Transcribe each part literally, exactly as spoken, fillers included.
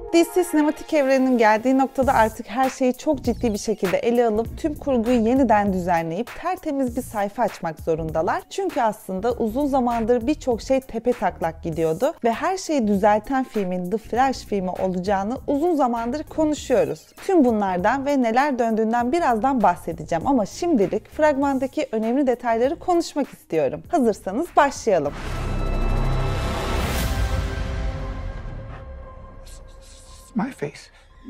D C sinematik evreninin geldiği noktada artık her şeyi çok ciddi bir şekilde ele alıp tüm kurguyu yeniden düzenleyip tertemiz bir sayfa açmak zorundalar. Çünkü aslında uzun zamandır birçok şey tepe taklak gidiyordu ve her şeyi düzelten filmin The Flash filmi olacağını uzun zamandır konuşuyoruz. Tüm bunlardan ve neler döndüğünden birazdan bahsedeceğim ama şimdilik fragmandaki önemli detayları konuşmak istiyorum. Hazırsanız başlayalım. My face.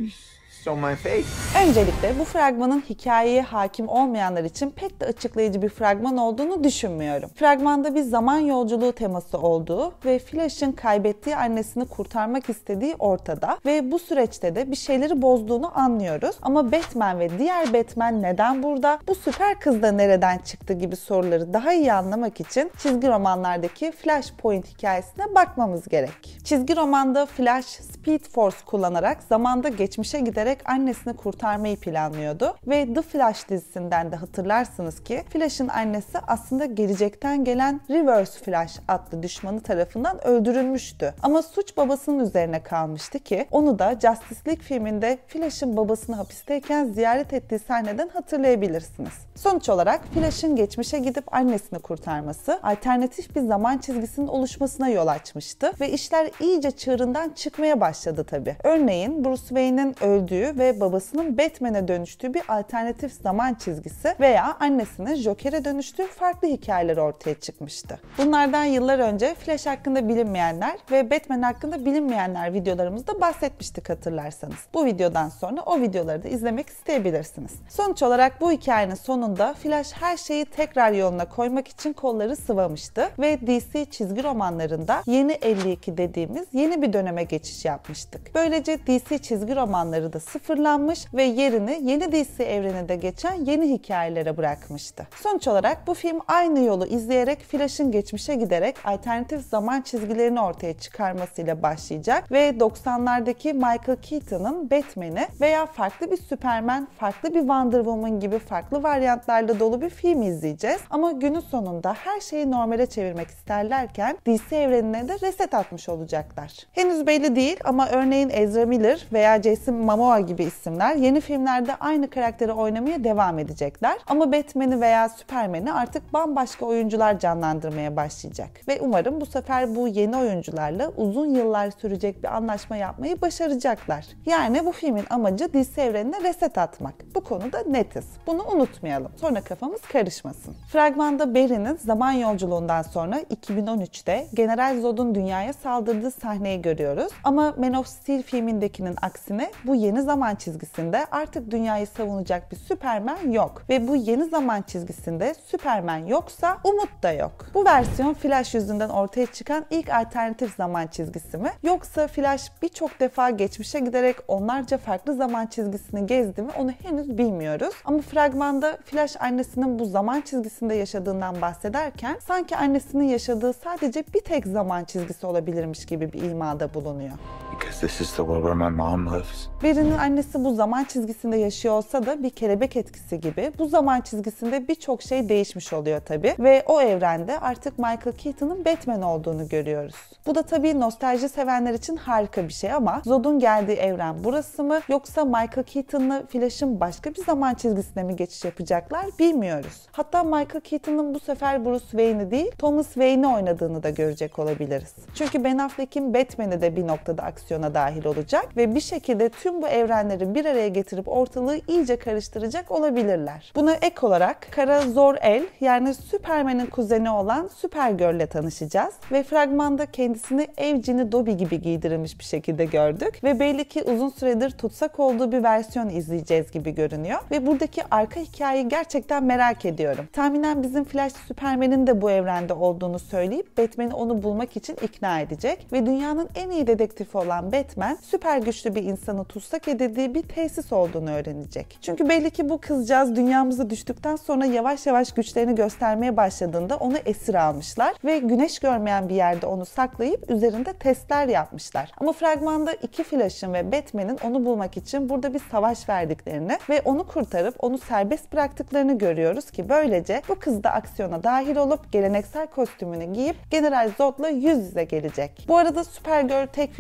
So my face. Öncelikle bu fragmanın hikayeye hakim olmayanlar için pek de açıklayıcı bir fragman olduğunu düşünmüyorum. Fragmanda bir zaman yolculuğu teması olduğu ve Flash'ın kaybettiği annesini kurtarmak istediği ortada ve bu süreçte de bir şeyleri bozduğunu anlıyoruz. Ama Batman ve diğer Batman neden burada? Bu süper kız da nereden çıktı gibi soruları daha iyi anlamak için çizgi romanlardaki Flashpoint hikayesine bakmamız gerek. Çizgi romanda Flash Speed Force kullanarak zamanda geçmişe giderek annesini kurtarmayı planlıyordu ve The Flash dizisinden de hatırlarsınız ki Flash'ın annesi aslında gelecekten gelen Reverse Flash adlı düşmanı tarafından öldürülmüştü. Ama suç babasının üzerine kalmıştı ki onu da Justice League filminde Flash'ın babasını hapisteyken ziyaret ettiği sahneden hatırlayabilirsiniz. Sonuç olarak Flash'ın geçmişe gidip annesini kurtarması alternatif bir zaman çizgisinin oluşmasına yol açmıştı ve işler iyice çığırından çıkmaya başladı tabii. Örneğin Bruce Wayne'in öldüğü ve babasının Batman'e dönüştüğü bir alternatif zaman çizgisi veya annesinin Joker'e dönüştüğü farklı hikayeler ortaya çıkmıştı. Bunlardan yıllar önce Flash hakkında bilinmeyenler ve Batman hakkında bilinmeyenler videolarımızda bahsetmiştik hatırlarsanız. Bu videodan sonra o videoları da izlemek isteyebilirsiniz. Sonuç olarak bu hikayenin sonunda Flash her şeyi tekrar yoluna koymak için kolları sıvamıştı ve D C çizgi romanlarında yeni elli iki dediğimiz yeni bir döneme geçiş yapmıştık. Böylece D C çizgi romanları da sıfırlanmış ve yerini yeni D C evreninde geçen yeni hikayelere bırakmıştı. Sonuç olarak bu film aynı yolu izleyerek Flash'ın geçmişe giderek alternatif zaman çizgilerini ortaya çıkarmasıyla başlayacak ve doksanlardaki Michael Keaton'ın Batman'i veya farklı bir Superman, farklı bir Wonder Woman gibi farklı varyantlarla dolu bir film izleyeceğiz. Ama günün sonunda her şeyi normale çevirmek isterlerken D C evrenine de reset atmış olacaklar. Henüz belli değil ama örneğin Ezra Miller veya Jason Momoa gibi isimler yeni filmlerde aynı karakteri oynamaya devam edecekler. Ama Batman'i veya Superman'i artık bambaşka oyuncular canlandırmaya başlayacak. Ve umarım bu sefer bu yeni oyuncularla uzun yıllar sürecek bir anlaşma yapmayı başaracaklar. Yani bu filmin amacı D C evrenine reset atmak. Bu konuda netiz. Bunu unutmayalım. Sonra kafamız karışmasın. Fragmanda Barry'nin zaman yolculuğundan sonra iki bin on üçte General Zod'un dünyaya saldırdığı sahneyi görüyoruz. Ama Man of Steel filmindekinin aksine bu yeni zaman çizgisinde artık dünyayı savunacak bir Superman yok. Ve bu yeni zaman çizgisinde Superman yoksa umut da yok. Bu versiyon Flash yüzünden ortaya çıkan ilk alternatif zaman çizgisi mi? Yoksa Flash birçok defa geçmişe giderek onlarca farklı zaman çizgisini gezdi mi? Onu henüz bilmiyoruz. Ama fragmanda Flash annesinin bu zaman çizgisinde yaşadığından bahsederken sanki annesinin yaşadığı sadece bir tek zaman çizgisi olabilirmiş gibi bir imada bulunuyor. Because this is the world where my mom lives. Barry'nin annesi bu zaman çizgisinde yaşıyor olsa da bir kelebek etkisi gibi bu zaman çizgisinde birçok şey değişmiş oluyor tabii ve o evrende artık Michael Keaton'ın Batman olduğunu görüyoruz. Bu da tabii nostalji sevenler için harika bir şey ama Zod'un geldiği evren burası mı yoksa Michael Keaton'la Flash'ın başka bir zaman çizgisine mi geçiş yapacaklar bilmiyoruz. Hatta Michael Keaton'ın bu sefer Bruce Wayne'i değil Thomas Wayne'i oynadığını da görecek olabiliriz. Çünkü Ben Affleck'in Batman'i de bir noktada aksiyona dahil olacak ve bir şekilde tüm bu evrenleri bir araya getirip ortalığı iyice karıştıracak olabilirler. Buna ek olarak Kara Zor-El yani Superman'in kuzeni olan Supergirl'le tanışacağız ve fragmanda kendisini ev cini Dobby gibi giydirilmiş bir şekilde gördük ve belli ki uzun süredir tutsak olduğu bir versiyon izleyeceğiz gibi görünüyor ve buradaki arka hikayeyi gerçekten merak ediyorum. Tahminen bizim Flash Superman'in de bu evrende olduğunu söyleyip Batman'i onu bulmak için ikna edecek ve dünyanın en iyi dedektifi olan Batman süper güçlü bir insanı tutsak edildiği bir tesis olduğunu öğrenecek. Çünkü belli ki bu kızcağız dünyamıza düştükten sonra yavaş yavaş güçlerini göstermeye başladığında onu esir almışlar ve güneş görmeyen bir yerde onu saklayıp üzerinde testler yapmışlar. Ama fragmanda iki Flash'ın ve Batman'in onu bulmak için burada bir savaş verdiklerini ve onu kurtarıp onu serbest bıraktıklarını görüyoruz ki böylece bu kız da aksiyona dahil olup geleneksel kostümünü giyip General Zod'la yüz yüze gelecek. Bu arada Supergirl tek filmlik olmayacak.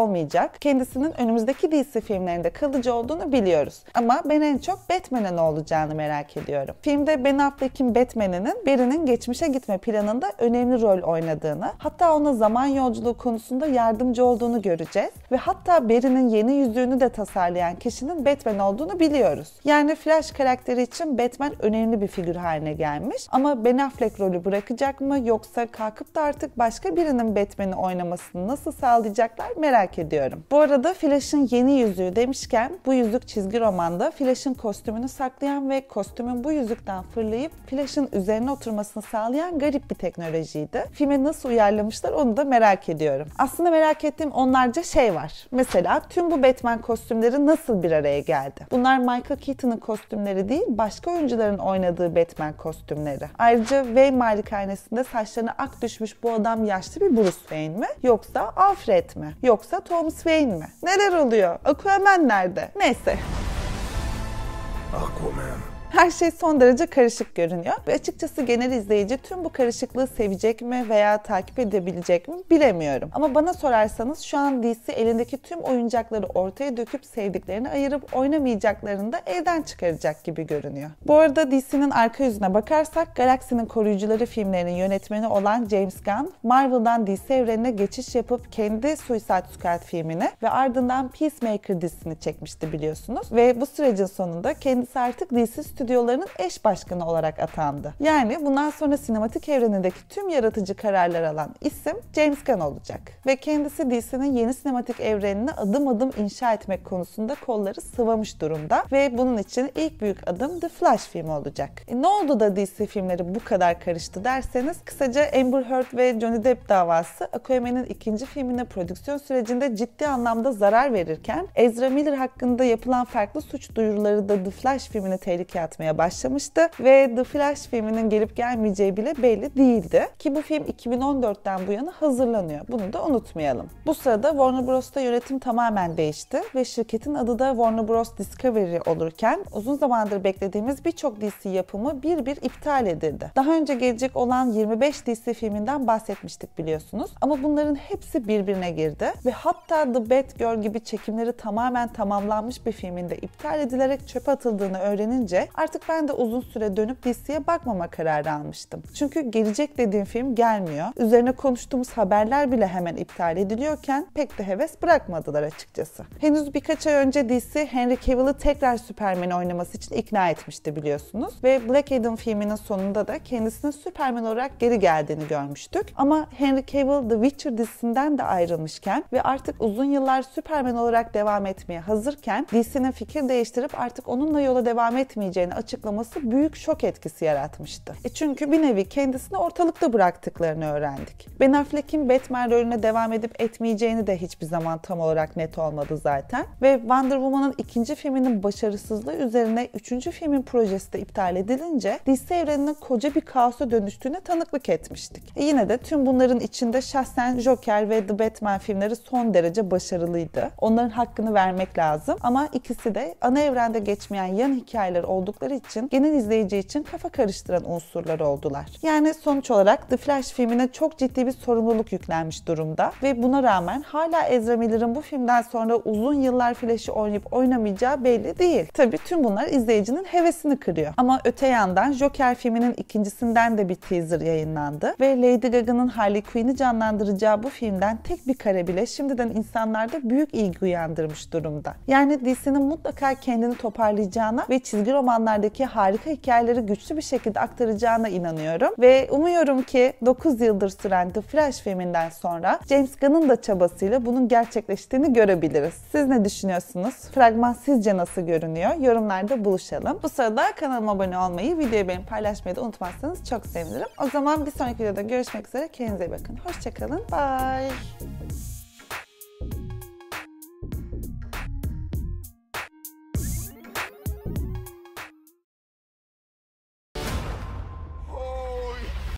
olmayacak. Kendisinin önümüzdeki D C filmlerinde kalıcı olduğunu biliyoruz. Ama ben en çok Batman'e ne olacağını merak ediyorum. Filmde Ben Affleck'in Batman'inin Barry'nin geçmişe gitme planında önemli rol oynadığını, hatta ona zaman yolculuğu konusunda yardımcı olduğunu göreceğiz ve hatta Barry'nin yeni yüzüğünü de tasarlayan kişinin Batman olduğunu biliyoruz. Yani Flash karakteri için Batman önemli bir figür haline gelmiş ama Ben Affleck rolü bırakacak mı yoksa kalkıp da artık başka birinin Batman'i oynamasını nasıl sağlayacaklar merak ediyorum. Bu arada Flash'ın yeni yüzüğü demişken bu yüzük çizgi romanda Flash'ın kostümünü saklayan ve kostümün bu yüzükten fırlayıp Flash'ın üzerine oturmasını sağlayan garip bir teknolojiydi. Filme nasıl uyarlamışlar onu da merak ediyorum. Aslında merak ettiğim onlarca şey var. Mesela tüm bu Batman kostümleri nasıl bir araya geldi? Bunlar Michael Keaton'ın kostümleri değil, başka oyuncuların oynadığı Batman kostümleri. Ayrıca Wayne malikanesinde saçlarına ak düşmüş bu adam yaşlı bir Bruce Wayne mi? Yoksa Alfred mi? Yoksa Thomas Wayne mi? Neler oluyor? Aquaman nerede? Neyse. Aquaman. Her şey son derece karışık görünüyor ve açıkçası genel izleyici tüm bu karışıklığı sevecek mi veya takip edebilecek mi bilemiyorum. Ama bana sorarsanız şu an D C elindeki tüm oyuncakları ortaya döküp sevdiklerini ayırıp oynamayacaklarını da elden çıkaracak gibi görünüyor. Bu arada D C'nin arka yüzüne bakarsak Galaksinin Koruyucuları filmlerinin yönetmeni olan James Gunn, Marvel'dan D C evrenine geçiş yapıp kendi Suicide Squad filmini ve ardından Peacemaker dizisini çekmişti biliyorsunuz ve bu sürecin sonunda kendisi artık D C stüdyolarının eş başkanı olarak atandı. Yani bundan sonra sinematik evrenindeki tüm yaratıcı kararlar alan isim James Gunn olacak. Ve kendisi D C'nin yeni sinematik evrenini adım adım inşa etmek konusunda kolları sıvamış durumda. Ve bunun için ilk büyük adım The Flash filmi olacak. E ne oldu da D C filmleri bu kadar karıştı derseniz, kısaca Amber Heard ve Johnny Depp davası Aquaman'ın ikinci filmine prodüksiyon sürecinde ciddi anlamda zarar verirken, Ezra Miller hakkında yapılan farklı suç duyuruları da The Flash filmini tehlikeye atmaya başlamıştı ve The Flash filminin gelip gelmeyeceği bile belli değildi. Ki bu film iki bin on dörtten bu yana hazırlanıyor. Bunu da unutmayalım. Bu sırada Warner Bros'ta yönetim tamamen değişti ve şirketin adı da Warner Bros. Discovery olurken uzun zamandır beklediğimiz birçok D C yapımı bir bir iptal edildi. Daha önce gelecek olan yirmi beş D C filminden bahsetmiştik biliyorsunuz. Ama bunların hepsi birbirine girdi ve hatta The Batgirl gibi çekimleri tamamen tamamlanmış bir filmin de iptal edilerek çöpe atıldığını öğrenince artık ben de uzun süre dönüp D C'ye bakmama kararı almıştım. Çünkü gelecek dediğim film gelmiyor. Üzerine konuştuğumuz haberler bile hemen iptal ediliyorken pek de heves bırakmadılar açıkçası. Henüz birkaç ay önce D C Henry Cavill'ı tekrar Superman'i oynaması için ikna etmişti biliyorsunuz. Ve Black Adam filminin sonunda da kendisinin Superman olarak geri geldiğini görmüştük. Ama Henry Cavill The Witcher dizisinden de ayrılmışken ve artık uzun yıllar Superman olarak devam etmeye hazırken D C'nin fikir değiştirip artık onunla yola devam etmeyeceğini açıklaması büyük şok etkisi yaratmıştı. E çünkü bir nevi kendisini ortalıkta bıraktıklarını öğrendik. Ben Affleck'in Batman rolüne devam edip etmeyeceğini de hiçbir zaman tam olarak net olmadı zaten. Ve Wonder Woman'ın ikinci filminin başarısızlığı üzerine üçüncü filmin projesi de iptal edilince D C evreninin koca bir kaosa dönüştüğüne tanıklık etmiştik. E yine de tüm bunların içinde şahsen Joker ve The Batman filmleri son derece başarılıydı. Onların hakkını vermek lazım ama ikisi de ana evrende geçmeyen yan hikayeler oldukları için genel izleyici için kafa karıştıran unsurlar oldular. Yani sonuç olarak The Flash filmine çok ciddi bir sorumluluk yüklenmiş durumda ve buna rağmen hala Ezra Miller'ın bu filmden sonra uzun yıllar Flash'ı oynayıp oynamayacağı belli değil. Tabii tüm bunlar izleyicinin hevesini kırıyor. Ama öte yandan Joker filminin ikincisinden de bir teaser yayınlandı ve Lady Gaga'nın Harley Quinn'i canlandıracağı bu filmden tek bir kare bile şimdiden insanlarda büyük ilgi uyandırmış durumda. Yani D C'nin mutlaka kendini toparlayacağına ve çizgi romanlardaki harika hikayeleri güçlü bir şekilde aktaracağına inanıyorum ve umuyorum ki dokuz yıldır süren The Flash filminden sonra James Gunn'ın da çabasıyla bunun gerçekleştiğini görebiliriz. Siz ne düşünüyorsunuz? Fragman sizce nasıl görünüyor? Yorumlarda buluşalım. Bu sırada kanalıma abone olmayı, videoyu beğenip paylaşmayı da unutmazsanız çok sevinirim. O zaman bir sonraki videoda görüşmek üzere. Kendinize iyi bakın. Hoşçakalın. Bye.